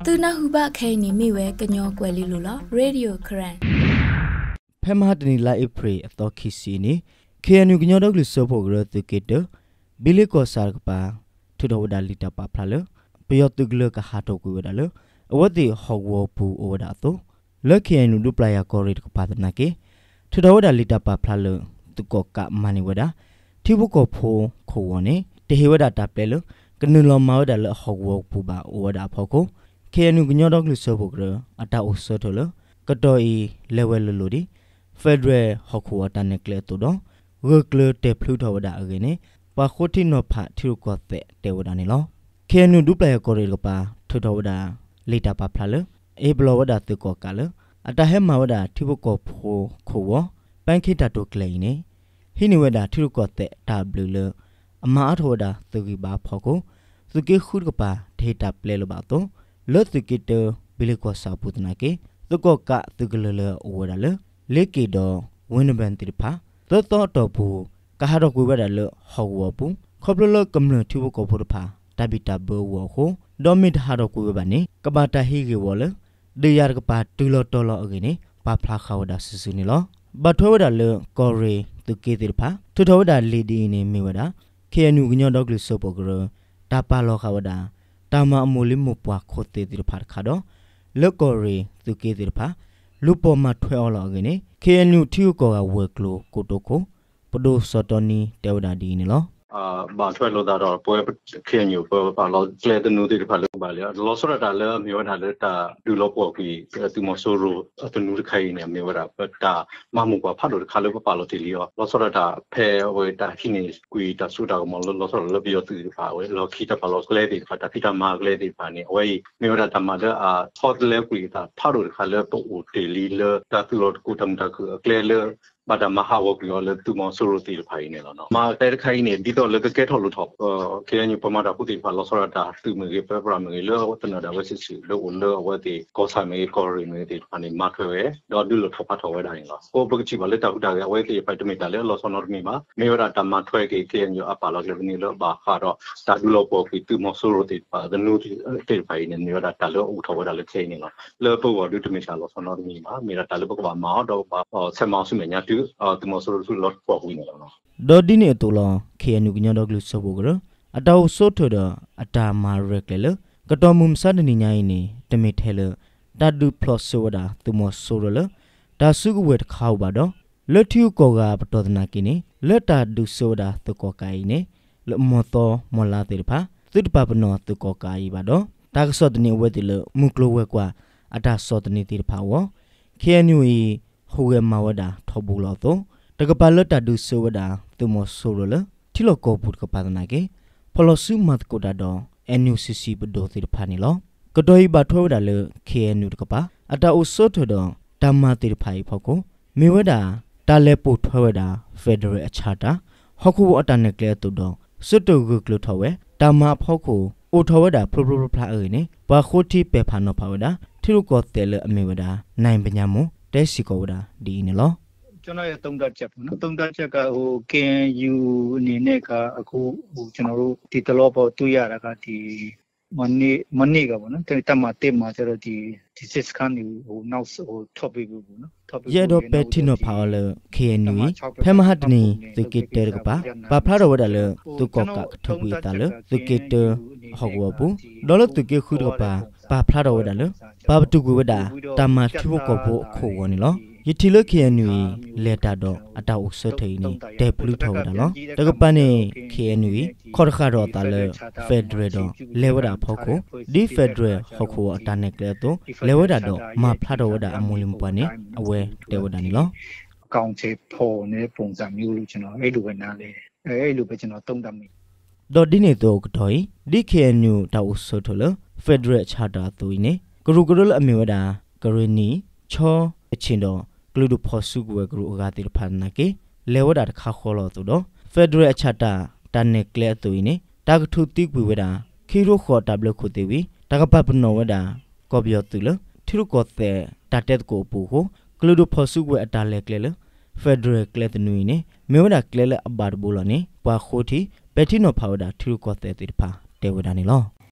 ตูน่าฮูบะเคนี่มีเวกญอกวยลิลุละเรดิโอครันเพมาดนีไลเอพรีอตอคิซีนีเคนูกญอดอกลิโซโปกรตุเกตบิลิโกซาร์กปาทุดอวดาลิตาปาพลาเลปยอตุกเลกะฮาโตกุวดาเลอวติฮอกวอปูอวดาโตเลเคนูดุปลายากอริตกปาตนาเกทุดอวดาลิตาปาพลาเลตุกกะมานิวดาทิบุกโพโควเนเตเฮวดาตาเปเลกนุลอมาอวดาเลฮอกวอปูบาอวดาพอโคเคนูกญอดอกลิโซโปกรอตาอุสโตเลกะตออีเลเวลโลดีFederal ဟောက်ခွာတန်နကလေတူတော့ဝကလတေဖလူထောဝဒအကင်းနေပါခိုတီနောဖာထီရကောတဲ့တေဝဒနေလောခေနုဒုပလယကောရီကပါထူထောဝဒလေတာပါဖလာလအေဘလဝဒတုကောကလအတဟဲမဝဒထီဘကောဖိုခိုဝပန်ခိတတုကလေနေဟိနိဝဒထီရကောတဲ့တာဘလူလအမာအထောဝဒသူကီပါဖောကိုသူကေခုကပါဒေတာပလေလပါတော့လောသူကီတဘီလကောစာပုတနာကေသူကောကသူကလလဝဒလလေကေဒဝင်းနဘန်တိဖာသောတော်ဘူးကဟာတော့ကိုဝဒလဟောဝဘူးခေါပလကမ္လထီဘကောဖုဖာတဘီတဘဝခိုဒေါမီတဟာတော့ကိုဝဘနေကဘာတဟီကေဝလဒေယာကပါတူလတော်လအကင်းနေပါဖလာခဝဒဆဆူနေလောဘတ်ထဝဒလကောရီသူကေတိဖာထထဝဒလီဒီနေမီဝဒခေနုကညောဒေါကလစပဂရတာပါလောခဝဒတာမအမူလီမပွားခိုတေတိဖာခါတော့လကောရီသူကေတိဖာလူပေါ်မှာထွဲအောင်လာကနေ KNU ထီကောကဝက်ကလိုကိုတိုကိုပဒိုစတနီတေဝဒါဒီနေလောဘာထွဲလို့တော့ပွဲ KNU ဘာလို့ကလေတနူတိဖာလို့ပါလေလောစရတာလဲမျိုးတာလဲတာဒူလောပေါ်ပြီးသူမဆိုရိုတနူခိုင်နေမျိုးတာပတ်တာမမှုကဖတ်လို့ခါလို့ပါလို့တီလီရောလောစရတာဖဲဝေတာခိနေကွီတာဆူတာကမလောစရလပြီးသူဖာဝေလောခိတာပါလို့ကလေဒီဖာတာခိတာမာကလေဒီဖာနေဝေမျိုးတာတမတဲ့ဟော့လဲကွီတာဖတ်လို့ခါလဲပို့တီလီလတာသူလို့ကိုတမ်တာကလေလေဘာဒမဟာဝကလောလတူမဆိုရိုတီဖိုင်နေလောနော်မာတဲခိုင်နေဒီတော့လကကဲထော်လို့ထော်ကေညပမာတာပုတိဖာလောစရတာသူမေပပရမေလောဝတနာဒါဝစစ်စီလောလောဝတိကောဆာမေကောရီမေတိဖာနေမထွဲတော့ဒူလို့ထော်ဖတ်ထော်ဝဲတိုင်းလောကိုပကချိပါလက်တာဥတာကဝဲတိဖိုက်တမီတာလေလောစနော်မီမာမေရတာမထွဲကေညအပါလောကလနီလောဘာခါတော့တာဒူလောပေါ်ပြီးတူမဆိုရိုတီပါဒနူတီဖိုင်နေမေရတာလောဥထော်ဝဲတာလေချင်းနေလောလောပေါ်ဒူတမီတာလောစနော်မီမာမေရတာလောပကဘာမောတော့ဆက်မောင်စုမညာတူသူမဆိုလို့လောပေါ်ဝင်နေတော့ဒေါ်ဒီနေတူလောခေနုကညဒေါကလူဆောဘောကရအတောဆိုထဒအတာမာရက်လေလကတော်မုံစဒနီညာင်းနေတမီထဲလတဒူဖလော့ဆိုဒါသူမဆိုရလဒါစုကဝဲတခေါပါတော့လက်ထူကောကပတော်ဒနာကိနေလက်တာဒူဆိုဒါသူကောကိုင်းနေလမောတော်မလာတေဖာသူတပပနောသူကောကိုင်းပါတော့တာကစောတနေဝဲတိလမုကလဝဲကွာအတာစောတနေတေဖာဝခေနူဤဟိုဝဲမဝဒါထောဘူးလို့တော့တကပါလတ်တဒုဆိုဝဒါသူမဆိုရလတီလကောပုတ်ကပါဒနာကေဖလောဆုမတ်ကိုဒါတော့ NUCC ဘဒိုတိဖာနီလောကတိုဤဘထွဝဒါလ KNU တကပါအတာအစောထတော့ဓမ္မတိဖိုင်ဖောက်ကိုမေဝဒါတာလေပုတ်ထွဝဒါ Federal အချတာဟခုအတနကလေတူတော့စွတ်တုကကလထဝဲဓမ္မဖောက်ကိုအိုထဝဒါဖဖဖဖလာအေနေဘာခိုတီပေဖာနောဖဝဒါထီရကောတဲလအမေဝဒါနိုင်ပညာမတဲစီကောဝဒါဒီနေလောကျွန်တော်ရဲ့သုံးသပ်ချက်ပေါ့နော်သုံးသပ်ချက်ကKNU အနေနဲ့ကအခုကျွန်တော်တို့ဒီတလောပေါ်တွေ့ရတာကဒီမနေ့ကပေါ့နော်တမတက်မှာကျတော့ဒီစစ်စကန်ကိုနောက်ထော့ပေးဘူးပေါ့နော်ရတော့ပက်တီနိုဖာလ KNU ဖဲမဟတ်နီသူကစ်တဲကပါပါဖလာတော့ဝဒါလသူကောကထုတ်ပြီးတာလသူကစ်တဟောဝဘူးဒေါ်လသူကခုတော့ပါဖလာတော့ဝဒါလပါတူကူဝဒါတမထဘကောဖို့ခိုးဝနေလောယတိလခေနူလေတာတော့အတောက်ဆွထိန်နေတဲပလူထော်တာနော်တကပန်နေခေနူခေါ်ခါတော့တာလေဖက်ဒရယ်တော့လေဝဒါဖောက်ကိုဒီဖက်ဒရယ်ဟောက်ကိုအတနဲ့ကလေတော့လေဝဒါတော့မဖလာတော့ဝဒါအမူလင်ပွားနေအဝဲတဲဝဒါနေလောအကောင့်ချေပေါ်နေပုံစံမျိုးလို့ကျွန်တော်အဲ့လိုပဲနားလေအဲ့လိုပဲကျွန်တော်သုံးသပ်မိဒေါ်ဒီနေတော့ကတော့ဒီခေနူတောက်ဆွထလဖက်ဒရယ်ချာတာသူနေဂရုဂရုလအမေဝဒါဂရနီချောအချင်းတော့ကလူဒဖောဆုကွယ်ကရုအဂတိဖန်နာကေလေဝဒါတခါခေါ်လို့တော့ဖက်ဒရယ်အချတာတန်နေကလေတူနေတာကထုတိကွေဝဒါခီရိုခေါ်တပ်လခုတေဝီတကပပနောဝဒါကောပြောတူလထီရကောတဲ့တတက်ကိုပူကိုကလူဒဖောဆုကွယ်အတာလေကလေလဖက်ဒရယ်ကလေတနူနေမေဝဒါကလေလအဘာဘူလနေပွာခိုတီပက်တီနိုဖာဝဒါထီရကောတဲ့တိဖာတေဝဒါနေလော